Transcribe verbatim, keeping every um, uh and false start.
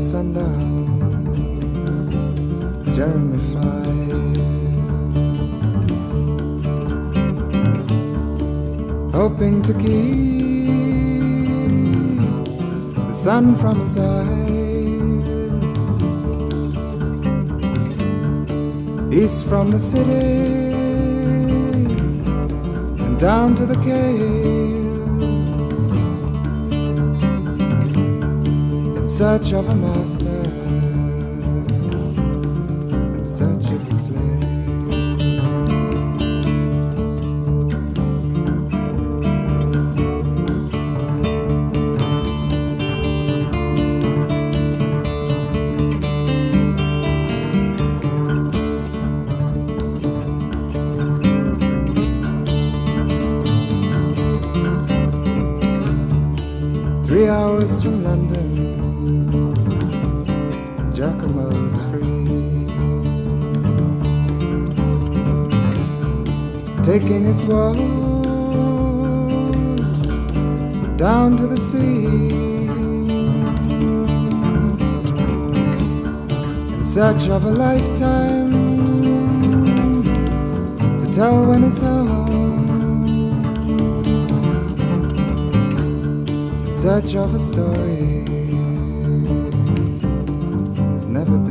sundown, Jeremy flies, hoping to keep the sun from his eyes. East from the city and down to the cave, in search of a master, in search of a slave. Three hours from London, Giacomo's free, taking his woes down to the sea, in search of a lifetime to tell when he's home, in search of a story he's never